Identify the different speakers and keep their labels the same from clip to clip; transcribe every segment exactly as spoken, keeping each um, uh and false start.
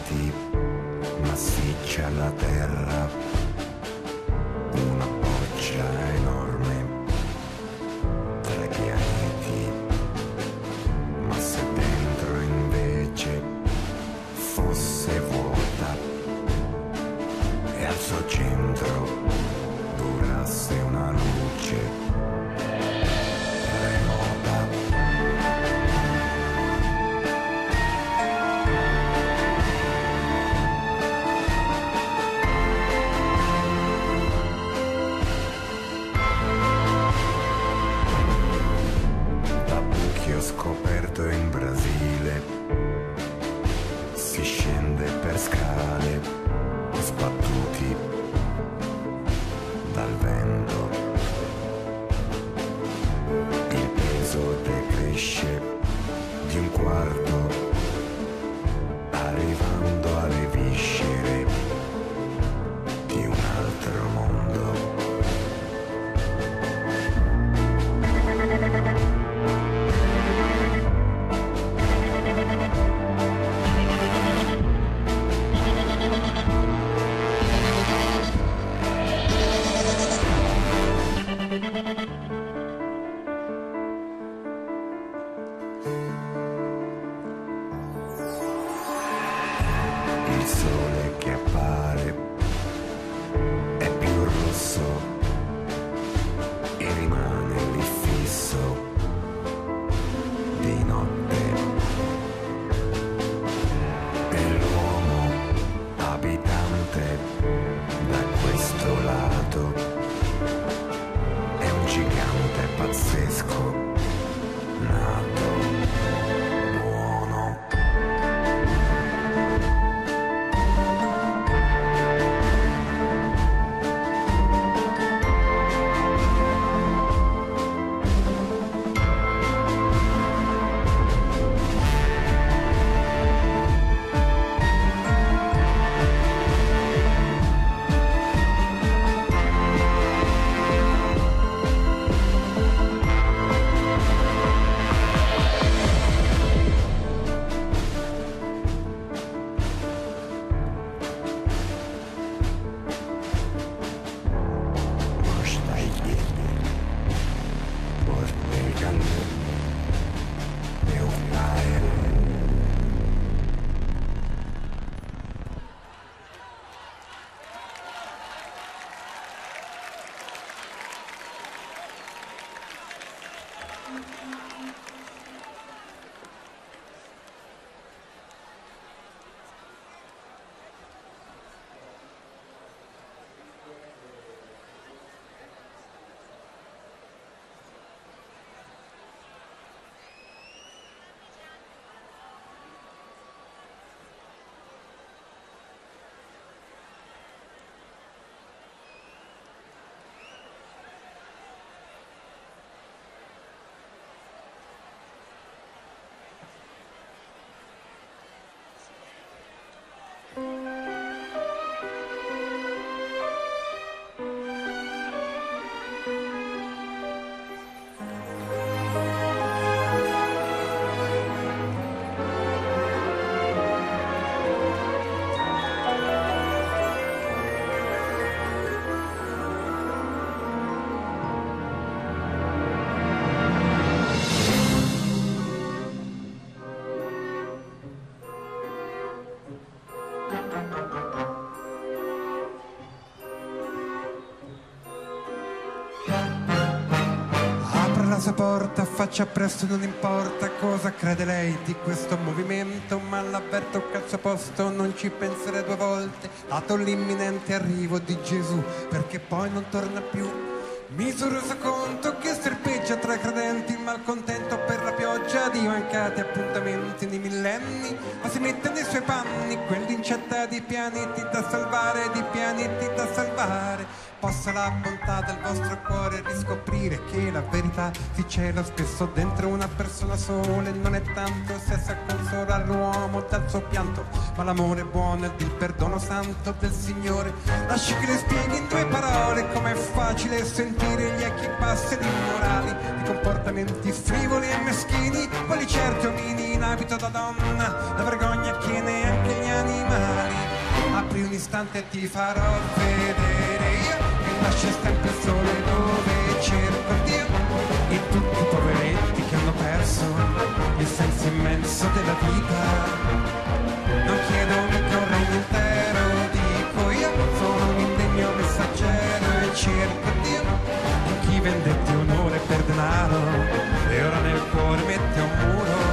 Speaker 1: pianeti, massiccia la terra, una boccia enorme tra i pianeti, ma se dentro invece fosse vuota e al suo centro durasse una luce scoperto in Brasile, si scende per scale sbattuti dal vento, il peso decresce di un quarto arrivando alle viscere di un altro mondo. Il sole che appare è più rosso e rimane lì fisso di notte. E l'uomo abitante da questo lato è un gigante pazzesco nato buono. La sua porta, faccia presto, non importa cosa crede lei di questo movimento, ma l'avverto che al suo posto non ci penserei due volte, dato l'imminente arrivo di Gesù, perché poi non torna più. Mi sono reso conto che serpeggia tra i credenti il malcontento per la pioggia di mancati appuntamenti nei millenni, ma si mette nei suoi panni quell'incetta di pianeti da salvare, di pianeti da salvare. Possa la bontà del vostro cuore riscoprire che la verità si cela spesso dentro una persona sola, e non è tanto il sesso a consolare l'uomo dal suo pianto, ma l'amore buono ed il perdono santo del Signore. Lasci che le spieghi in due parole com'è facile sentire gli echi bassi ed immorali di comportamenti frivoli e meschini, quelli certi omini in abito da donna, la vergogna che neanche gli animali istante ti farò vedere io che nasce sempre il sole dove cerco Dio, in tutti i poveretti che hanno perso il senso immenso della vita. Non chiedo mica un regno intero, dico io, sono un indegno messaggero e cerco Dio, in chi vendette onore per denaro e ora nel cuore mette un muro.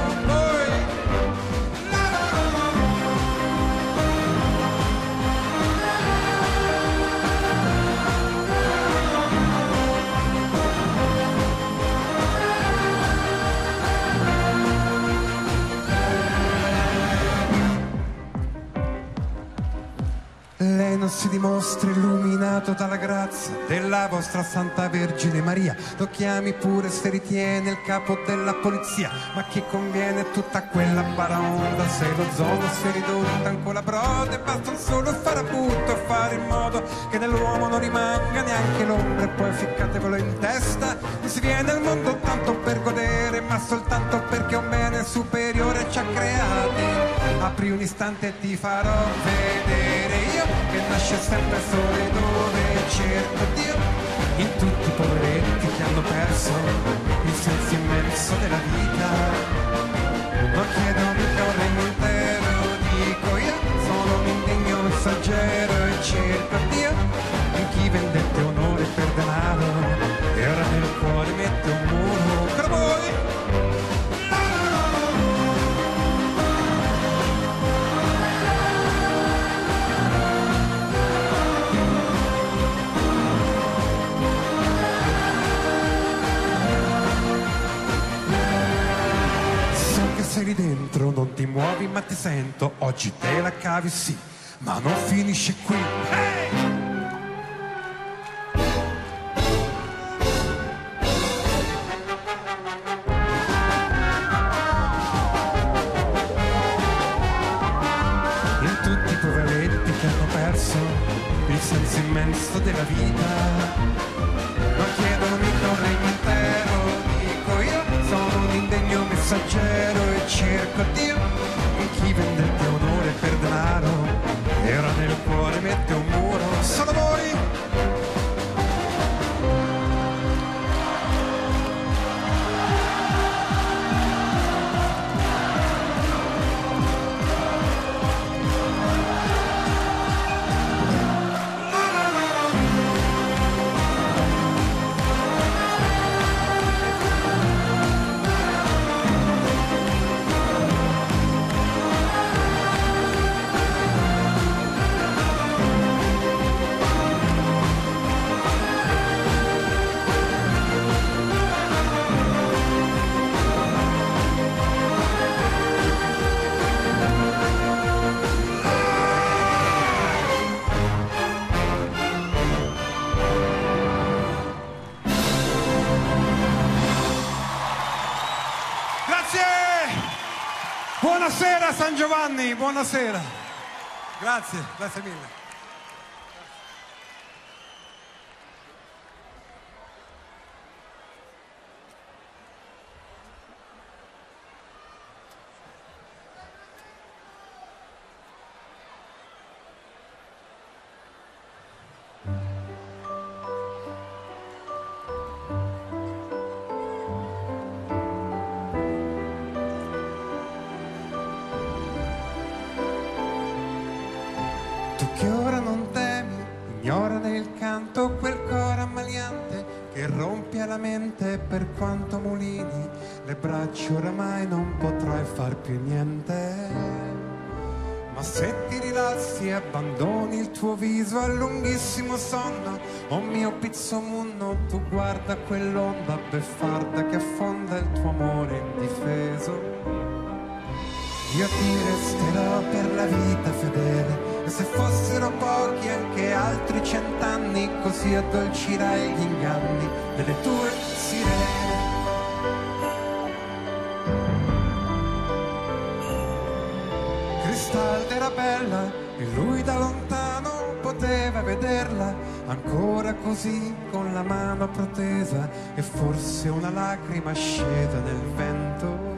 Speaker 1: Lei non si dimostra illuminato dalla grazia della vostra Santa Vergine Maria. Lo chiami pure se ritiene il capo della polizia, ma che conviene tutta quella baraonda se lo zono si è ridotta ancora broda e basta un solo farabutto a fare in modo che nell'uomo non rimanga neanche l'ombra. E poi ficcatevelo in testa, non si viene al mondo tanto per godere, ma soltanto perché un bene superiore ci ha creati. Apri un istante e ti farò vedere io che nasce sempre sole dove cerco Dio, in tutti i poveretti che hanno perso il senso immenso della vita. Non chiedo mica un regno intero, dico io, sono un indegno messaggero e cerco Dio, in chi vendette onore per denaro e ora nel cuore mette un muro. Per voi sei lì dentro, non ti muovi ma ti sento, oggi te la cavi sì, ma non finisce qui. Hey! In tutti i poveretti che hanno perso il senso immenso della vita, non chiedono mica un regno intero, dico io, sono un indegno messaggero e cerco Dio, in chi vendette onore per denaro e ora nel cuore mette un muro. Sono voi! Buonasera San Giovanni, buonasera. Grazie, grazie mille. Tu che ora non temi, ignora nel canto quel coro ammaliante che rompi alla mente per quanto mulini le braccia, oramai non potrai far più niente. Ma se ti rilassi e abbandoni il tuo viso al lunghissimo sonno, oh mio pizzomunno, tu guarda quell'onda beffarda che affonda il tuo amore indifeso. Io ti resterò per la vita fedele, e se fossero pochi anche altri cent'anni, così addolcirai gli inganni delle tue sirene. Cristalda era bella e lui da lontano poteva vederla, ancora così con la mano protesa e forse una lacrima scesa nel vento.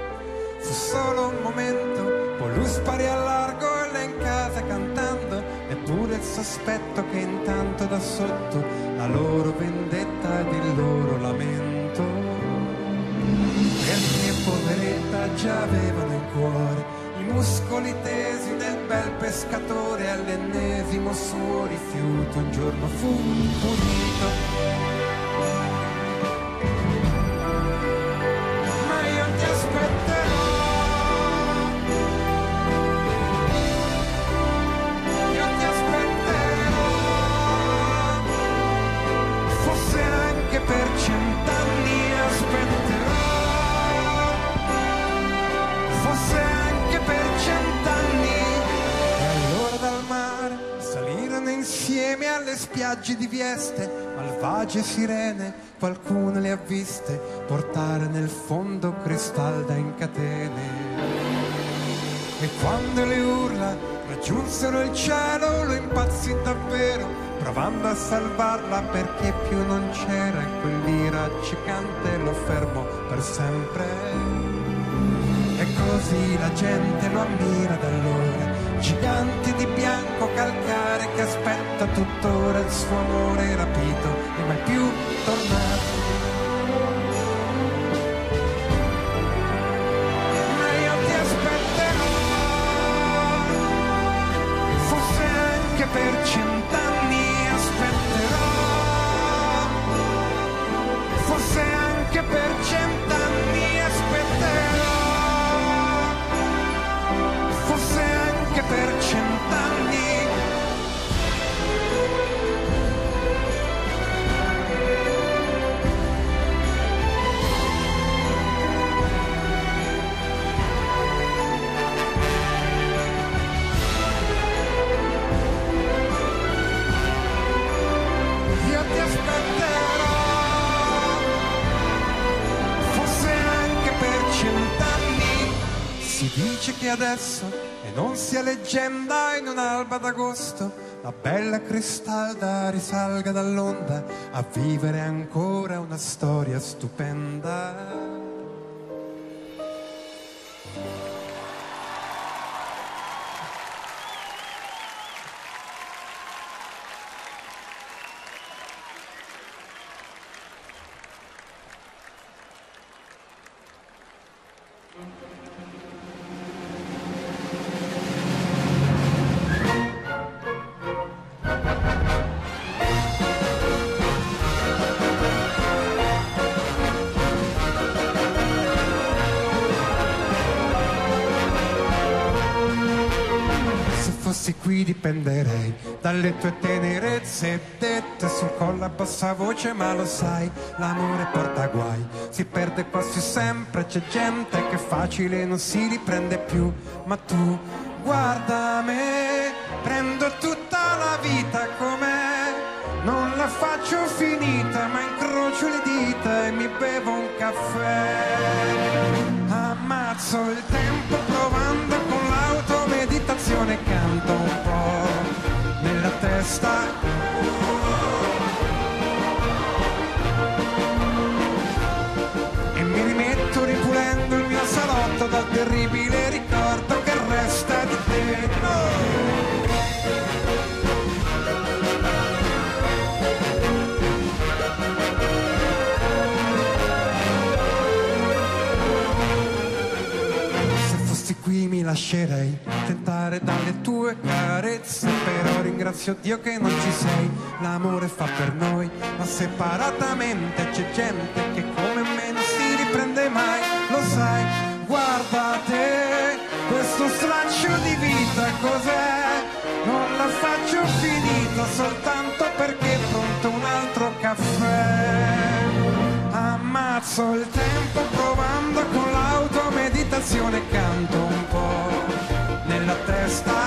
Speaker 1: Fu solo un momento, poi lui sparì al largo e lei in casa cantando, e il sospetto che intanto da sotto la loro vendetta ed il loro lamento per mia poveretta già avevano in cuore i muscoli tesi del bel pescatore. All'ennesimo suo rifiuto un giorno fu punito, ma io ti aspetterò, io ti aspetterò, forse anche per cent'anni aspetterò, forse anche per cent'anni. E allora dal mare salirono insieme alle spiagge di Vieste, malvagie sirene, qualcuno le ha viste portare nel fondo cristalda in catene. E quando le urla raggiunsero il cielo, lo impazzì davvero, provando a salvarla perché più non c'era, e quell'ira accecante lo fermò per sempre. E così la gente lo ammira da allora, gigante di bianco calcare che aspetta tuttora il suo amore rapito e mai più tornato. Ma io ti aspetterò, forse anche per cent'anni aspetterò, forse anche per cent'anni aspetterò, forse anche per cent'anni. Io ti aspetterò, forse anche per cent'anni. Si dice che adesso, e non sia leggenda, in un'alba d'agosto la bella Cristalda risalga dall'onda a vivere ancora una storia stupenda. Fossi qui dipenderei dalle tue tenerezze dette sul collo a bassa voce, ma lo sai, l'amore porta guai, si perde quasi sempre, c'è gente che facile non si riprende più, ma tu guarda me, prendo tutta la vita com'è, non la faccio finita, ma incrocio le dita e mi bevo un caffè, ammazzo il tempo provando con l'automeditazione, canto un po' nella testa e mi rimetto ripulendo il mio salotto dal terribile ricordo che resta di te. No! Qui mi lascerei tentare dalle tue carezze, però ringrazio Dio che non ci sei, l'amore fa per noi, ma separatamente c'è gente che come me non si riprende mai, lo sai, guarda te, questo straccio di vita cos'è, non la faccio finita soltanto perché è pronto un altro caffè, ammazzo il tempo provando con l'automeditazione, canto un po' nella testa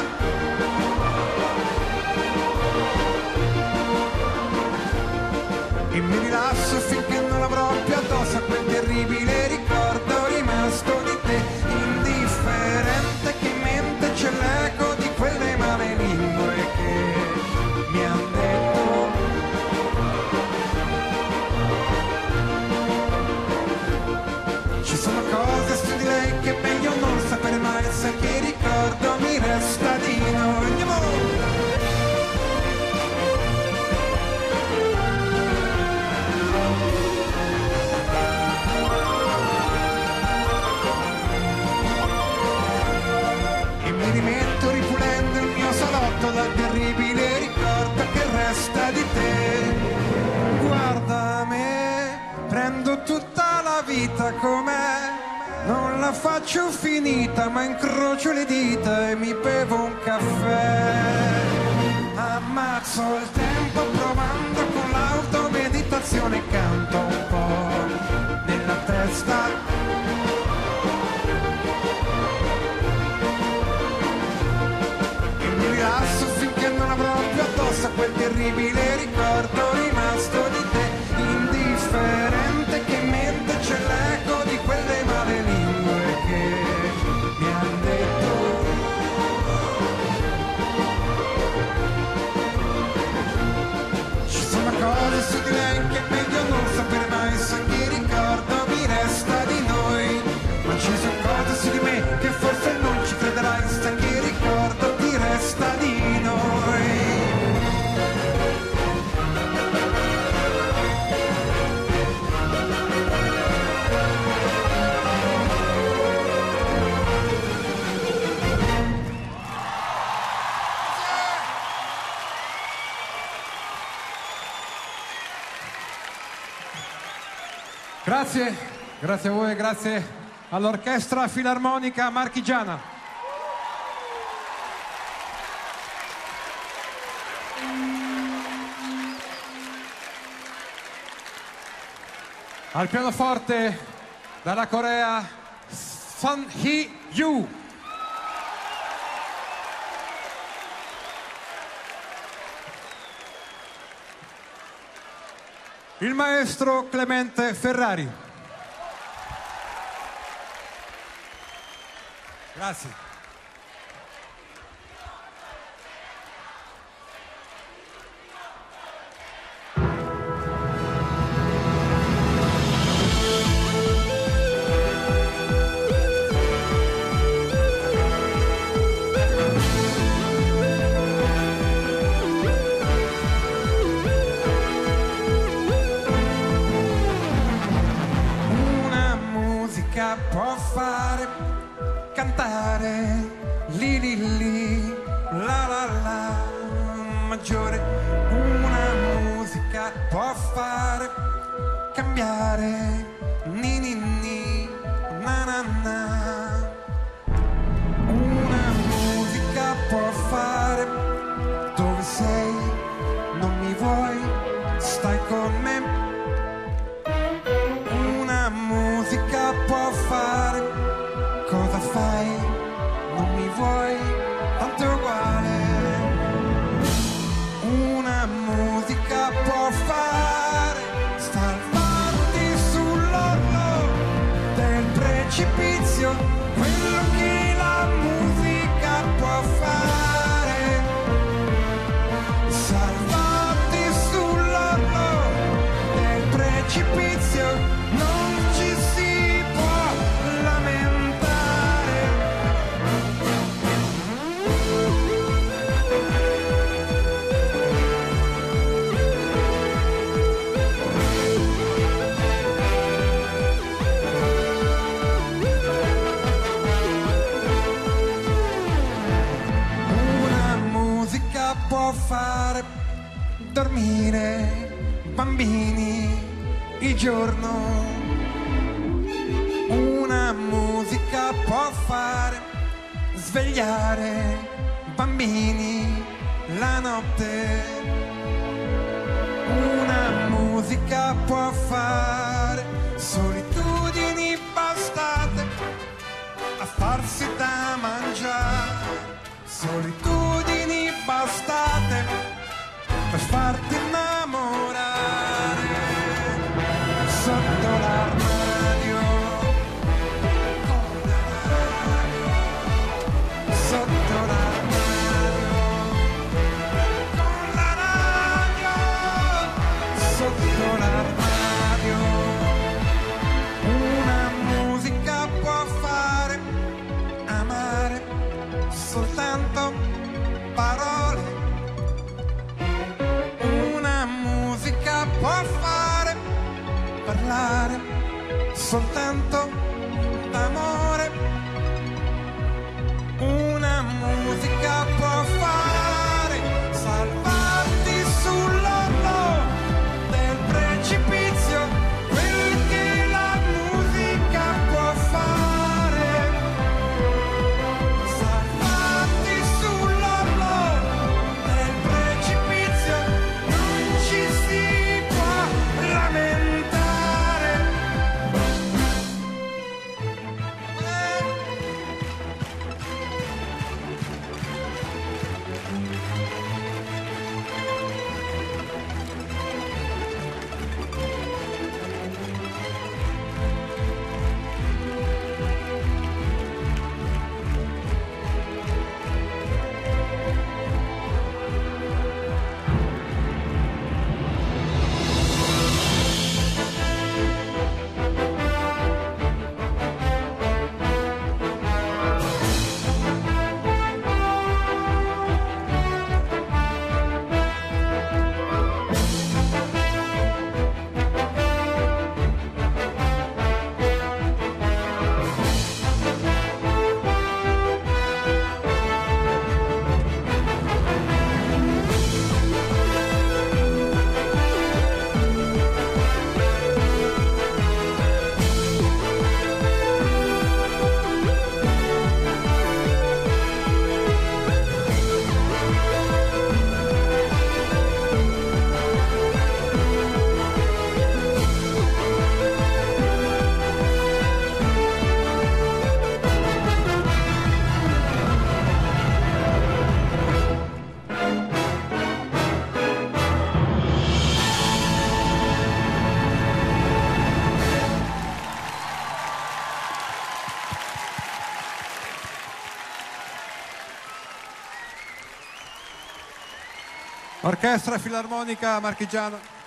Speaker 1: e mi rilasso finché non avrò più addosso a quel terribile ricordo rimasto di te, indifferente che in mente c'è l'eco di quelle male lingue che mi han detto ci sono cose su di lei che è meglio non sapere mai, sai che rimetto ripulendo il mio salotto dal terribile ricordo che resta di te. Guarda me, prendo tutta la vita com'è, non la faccio finita ma incrocio le dita e mi bevo un caffè. Ammazzo il tempo provando con l'automeditazione, canto un po' nella testa. E mi rilasso finché non avrò più addosso a quel terribile ricordo rimasto di te, indifferente che in mente c'è l'eco di quelle male lingue che mi han detto. Ci sono cose su di lei che è meglio non sapere mai, se chi ricordo mi resta di noi, ma ci sono cose su di me che forse non ci crederai, se chi ricordo ti resta di noi.
Speaker 2: Grazie, grazie a voi, grazie all'Orchestra Filarmonica Marchigiana. Al pianoforte dalla Corea Son Hee-yu. Il maestro Clemente Ferrari. Grazie.
Speaker 1: Può fare cantare li li li la la la maggiore, una musica può fare cambiare ni ni ni na na na, una musica può fare dove sei, non mi vuoi, stai con me. Una musica può fare, cosa fai? Non mi vuoi, tanto è uguale. Una musica può fare, salvarti sull'orlo del precipizio, quello che la musica può fare, salvarti sull'orlo del precipizio. Non ci si può lamentare. Una musica può fare dormire bambini il giorno. Una musica può fare svegliare bambini la notte. Una musica può fare solitudini bastate a farsi da mangiare. Solitudini bastate per farti innamorare sotto l'armadio, sotto l'armadio, con la radio, sotto l'armadio. Una musica può fare amare soltanto parole. Una musica può fare parlare soltanto d'amore. Una musica
Speaker 2: Orchestra Filarmonica Marchigiano.